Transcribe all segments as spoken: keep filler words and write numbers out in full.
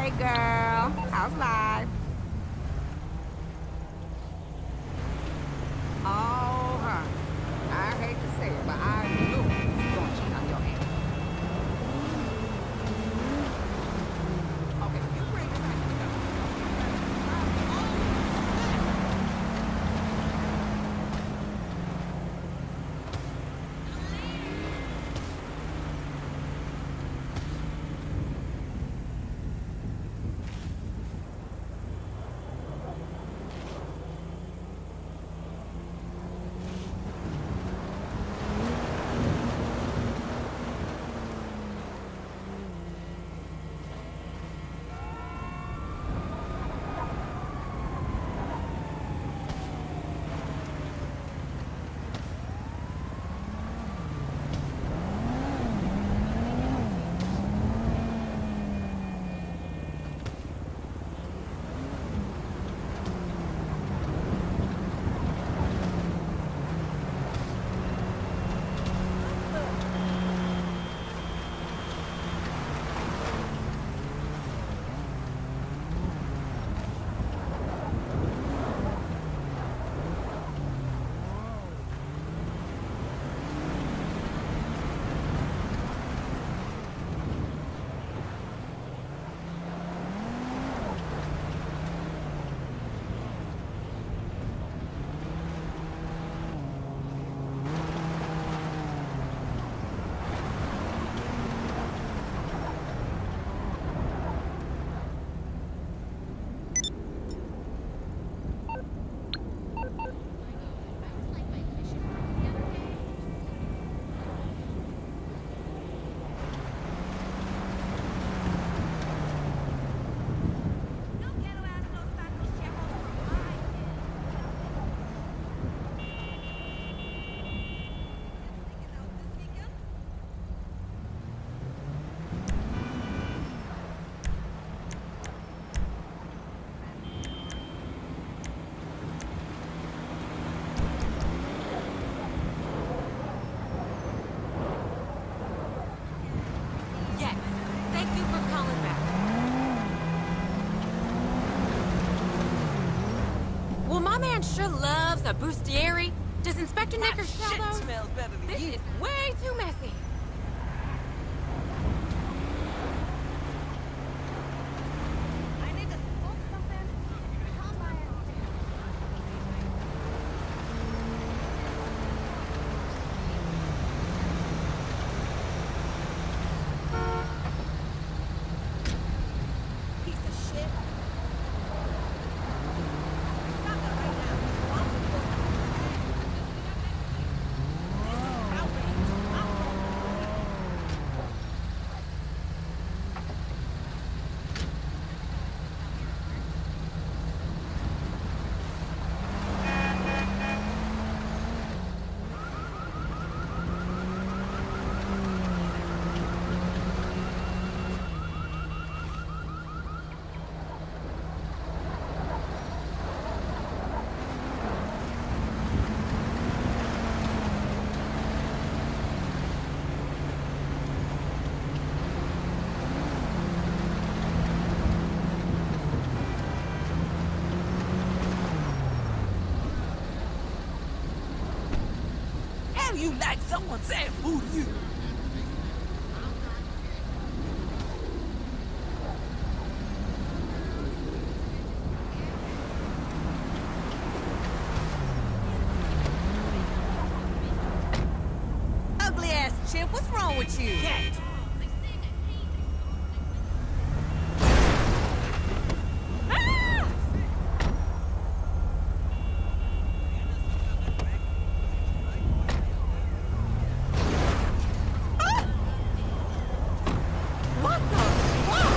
Hey girl, how's life? Oh, huh. I hate to say it, but I knew you gonna cheat on your ass. Okay, you bring this back. Sure loves a bustieri. Does Inspector Knickers sell shit those? smells better than This you. is way too messy. I need to smoke something. Come by and Piece of shit. Stop that right now. Stop the book. This is outrage. I'm How you like someone saying boo to you? Ugly ass chimp, what's wrong with you? Cat. What the fuck?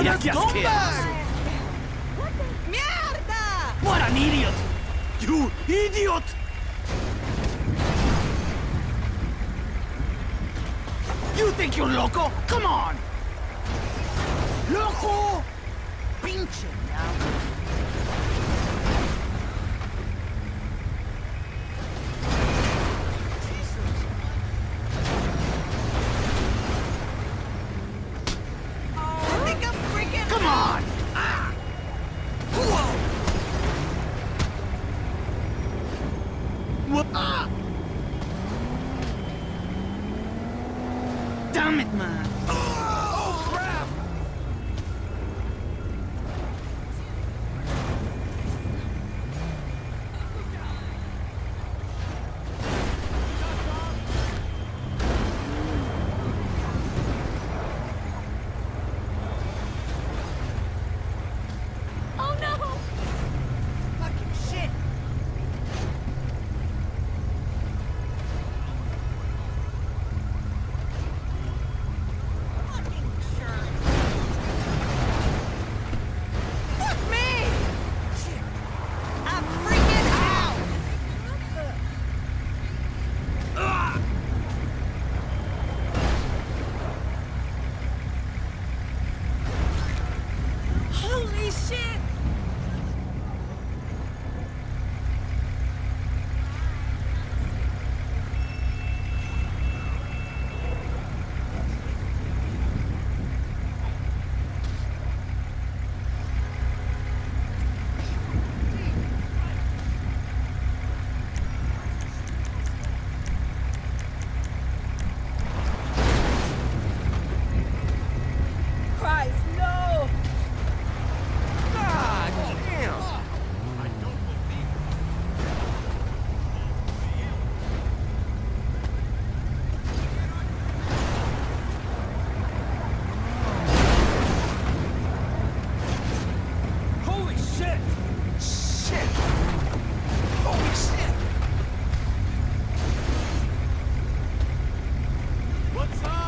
You're a Yes, yes, kid. scumbag! Mierda! What an idiot! You idiot! You think you're loco? Come on! Loco! Pinche diablo. I think I'm freaking Come on! Ah! Whoa! What? Ah! Damn it, man! Oh, crap! Oh no! Fucking shit! Fucking shirt! Fuck me! Shit! I'm freaking out! Ah! Holy shit! Christ, no! God damn! Holy shit! Shit! Holy shit! What's up?